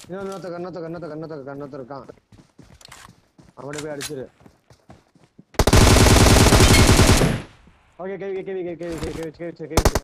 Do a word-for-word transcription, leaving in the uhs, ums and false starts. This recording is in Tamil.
இன்னொரு இன்னொருத்த கண்ணத்த கண்ணத்த கண்ணத்த கண்ணத்த இருக்கான். அவனை போய் அடிச்சிரு. ஓகே கேவி கேவி கேவி கேவி கேவி கேவி கேவி